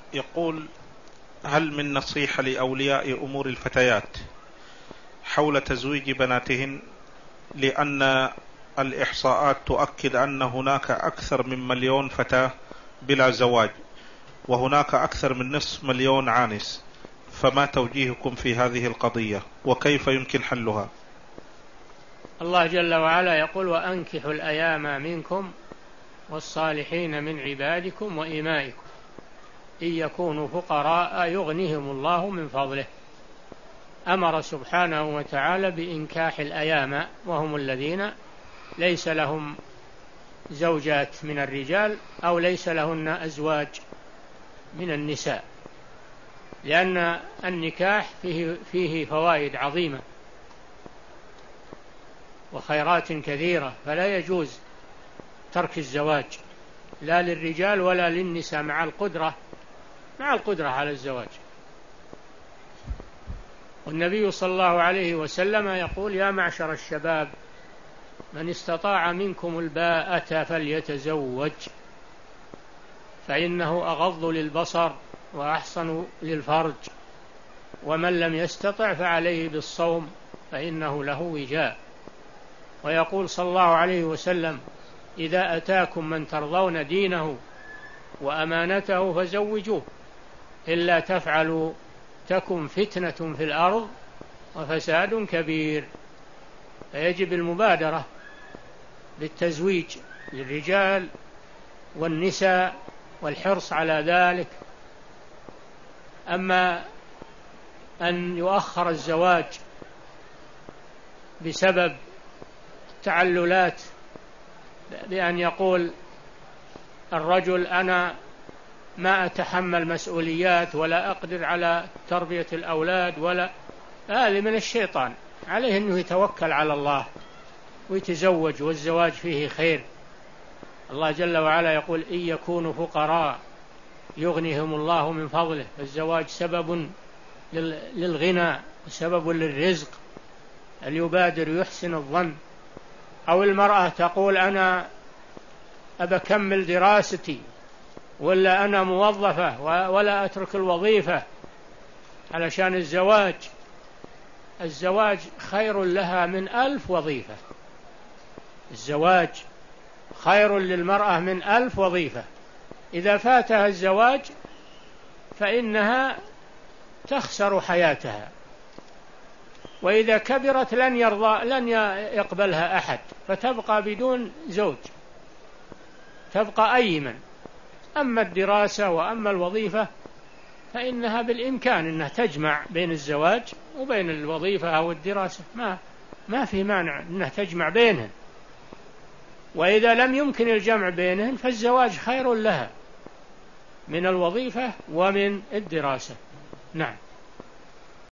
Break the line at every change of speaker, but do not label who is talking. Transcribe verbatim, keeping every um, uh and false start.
يقول: هل من نصيحة لأولياء أمور الفتيات حول تزويج بناتهن؟ لأن الإحصاءات تؤكد أن هناك أكثر من مليون فتاة بلا زواج، وهناك أكثر من نصف مليون عانس، فما توجيهكم في هذه القضية وكيف يمكن حلها؟
الله جل وعلا يقول: وأنكحوا الأيام منكم والصالحين من عبادكم وإمائكم إن يكونوا فقراء يغنيهم الله من فضله. أمر سبحانه وتعالى بإنكاح الأيام، وهم الذين ليس لهم زوجات من الرجال أو ليس لهن أزواج من النساء، لأن النكاح فيه, فيه فوائد عظيمة وخيرات كثيرة، فلا يجوز ترك الزواج لا للرجال ولا للنساء مع القدرة مع القدرة على الزواج. والنبي صلى الله عليه وسلم يقول: يا معشر الشباب من استطاع منكم الباءة فليتزوج فإنه أغض للبصر وأحصن للفرج، ومن لم يستطع فعليه بالصوم فإنه له وجاء. ويقول صلى الله عليه وسلم: إذا أتاكم من ترضون دينه وأمانته فزوجوه، إلا تفعلوا تكن فتنة في الأرض وفساد كبير. فيجب المبادرة بالتزويج للرجال والنساء والحرص على ذلك. أما أن يؤخر الزواج بسبب التعللات، بأن يقول الرجل: أنا ما أتحمل مسؤوليات ولا أقدر على تربية الأولاد، ولا، هذا من الشيطان. عليه أنه يتوكل على الله ويتزوج، والزواج فيه خير. الله جل وعلا يقول: إن يكونوا فقراء يغنيهم الله من فضله. الزواج سبب للغنى وسبب للرزق. اليبادر يحسن الظن. أو المرأة تقول: أنا أبكمل دراستي، ولا أنا موظفة ولا أترك الوظيفة علشان الزواج. الزواج خير لها من ألف وظيفة. الزواج خير للمرأة من ألف وظيفة. إذا فاتها الزواج فإنها تخسر حياتها، وإذا كبرت لن يرضى لن يقبلها أحد، فتبقى بدون زوج، تبقى أيمن. أما الدراسة وأما الوظيفة فإنها بالإمكان أنها تجمع بين الزواج وبين الوظيفة أو الدراسة، ما ما في مانع أنها تجمع بينهن. وإذا لم يمكن الجمع بينهن فالزواج خير لها من الوظيفة ومن الدراسة. نعم.